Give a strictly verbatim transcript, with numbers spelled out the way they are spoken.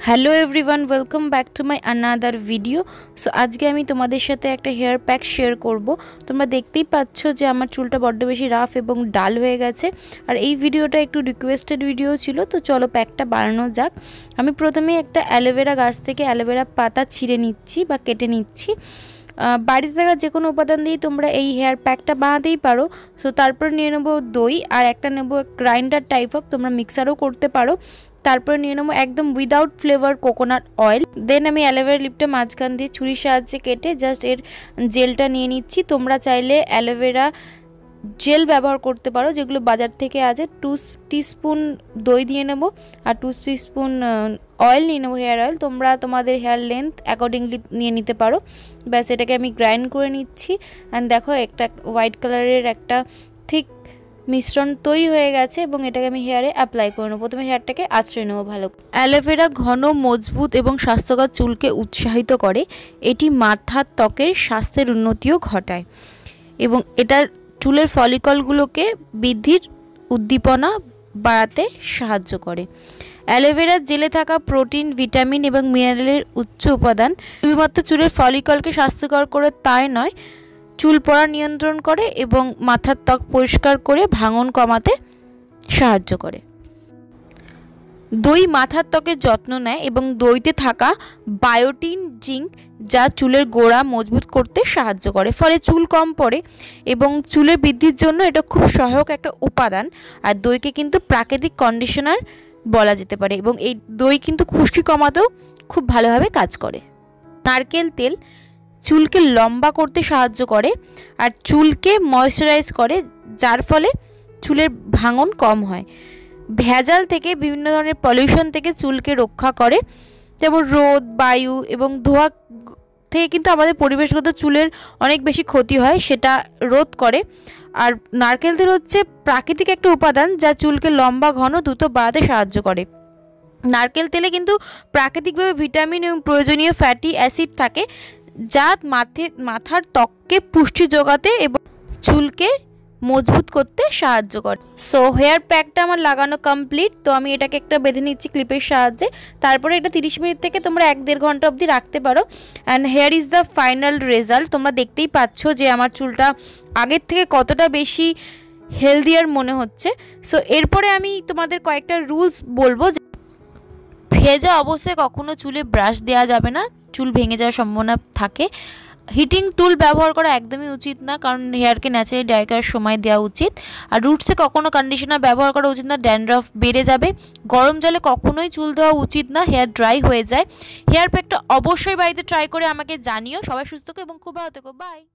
Hello everyone welcome back to my another video. So आज के आमी तोमादेर साथे एक हेयर पैक शेयर करब। तोमरा देखतेई पाচ্ছো जे आमार चुलटा बड्ड बेशी राफ एबं डाल हये गेछे और এই ভিডিওটা একটু রিকোয়েস্টেড ভিডিও ছিল। তো চলো প্যাকটা বানানো যাক। আমি প্রথমে একটা অ্যালোভেরা গাছ থেকে অ্যালোভেরা পাতা ছিঁড়ে নিচ্ছি বা কেটে নিচ্ছি। বাড়িতে থাকা যে কোনো উপাদান দিয়ে তোমরা এই হেয়ার প্যাকটা বানাতেই পারো। সো তারপর নিয়ে নেব দই আর একটা নেব গ্রাইন্ডার টাইপ অফ, তোমরা মিক্সারও করতে পারো। তারপর নিয়ে নেব একদম without flavour coconut oil. Then আমি অ্যালোভেরা লিপটা মাঝখান দিয়ে ছুরির সাহায্যে কেটে জাস্ট এর জেলটা নিয়ে নিচ্ছি। তোমরা চাইলে অ্যালোভেরা জেল ব্যবহার করতে পারো, যেগুলো বাজার থেকে আছে। টু টিস্পুন দই দিয়ে নেব আর টু টিস্পুন অয়েল নিয়ে নেবো, হেয়ার অয়েল। তোমরা তোমাদের হেয়ার লেন্থ অ্যাকর্ডিংলি নিয়ে নিতে পারো। ব্যাস এটাকে আমি গ্রাইন্ড করে নিচ্ছি। অ্যান্ড দেখো একটা হোয়াইট কালারের একটা থিক মিশ্রণ তৈরি হয়ে গেছে এবং এটাকে আমি হেয়ারে অ্যাপ্লাই করে নেব। প্রথমে হেয়ারটাকে আঁচড়ে নেবো ভালো। অ্যালোভেরা ঘন, মজবুত এবং স্বাস্থ্যকর চুলকে উৎসাহিত করে। এটি মাথার ত্বকের স্বাস্থ্যের উন্নতিও ঘটায় এবং এটা চুলের ফলিকলগুলোকে বৃদ্ধির উদ্দীপনা বাড়াতে সাহায্য করে। অ্যালোভেরার জেলে থাকা প্রোটিন, ভিটামিন এবং মিনারেলের উচ্চ উপাদান শুধুমাত্র চুলের ফলিকলকে স্বাস্থ্যকর করে তাই নয়, চুল পড়া নিয়ন্ত্রণ করে এবং মাথার ত্বক পরিষ্কার করে ভাঙন কমাতে সাহায্য করে। দই মাথার ত্বকের যত্ন নেয় এবং দইতে থাকা বায়োটিন, জিঙ্ক যা চুলের গোড়া মজবুত করতে সাহায্য করে, ফলে চুল কম পড়ে এবং চুলের বৃদ্ধির জন্য এটা খুব সহায়ক একটা উপাদান। আর দইকে কিন্তু প্রাকৃতিক কন্ডিশনার বলা যেতে পারে এবং এই দই কিন্তু খুশকি কমাতেও খুব ভালোভাবে কাজ করে। নারকেল তেল চুলকে লম্বা করতে সাহায্য করে আর চুলকে ময়শ্চারাইজ করে, যার ফলে চুলের ভাঙন কম হয়। ভেজাল থেকে, বিভিন্ন ধরনের পলিউশন থেকে চুলকে রক্ষা করে, যেমন রোদ, বায়ু এবং ধোঁয়া থেকে কিন্তু আমাদের পরিবেশগত চুলের অনেক বেশি ক্ষতি হয়, সেটা রোধ করে। আর নারকেল তেল হচ্ছে প্রাকৃতিক একটা উপাদান যা চুলকে লম্বা, ঘন, দ্রুত বাড়াতে সাহায্য করে। নারকেল তেলে কিন্তু প্রাকৃতিকভাবে ভিটামিন এবং প্রয়োজনীয় ফ্যাটি অ্যাসিড থাকে, যা মাথে মাথার ত্বককে পুষ্টি যোগাতে এবং চুলকে মজবুত করতে সাহায্য করে। সো হেয়ার প্যাকটা আমার লাগানো কমপ্লিট। তো আমি এটাকে একটা বেঁধে নিচ্ছি ক্লিপের সাহায্যে। তারপরে এটা তিরিশ মিনিট থেকে তোমরা এক দেড় ঘন্টা অবধি রাখতে পারো। And here is the final result. তোমরা দেখতেই পাচ্ছ যে আমার চুলটা আগের থেকে কতটা বেশি হেলদিয়ার মনে হচ্ছে। সো এরপরে আমি তোমাদের কয়েকটা রুলস বলবো। ভেজা অবস্থায় কখনো চুলে ব্রাশ দেওয়া যাবে না, চুল ভেঙে যাওয়ার সম্ভাবনা থাকে। হিটিং টুল ব্যবহার করা একদমই উচিত না, কারণ হেয়ারকে ন্যাচারালি ড্রাই করার সময় দেওয়া উচিত। আর রুটসে কখনো কন্ডিশনার ব্যবহার করা উচিত না, ড্যান্ড্রাফ বেড়ে যাবে। গরম জলে কখনোই চুল ধোয়া উচিত না, হেয়ার ড্রাই হয়ে যায়। হেয়ার প্যাকটা অবশ্যই বাড়িতে ট্রাই করে আমাকে জানিও। সবাই সুস্থ থেকো এবং খুব ভালো থেকো। বাই।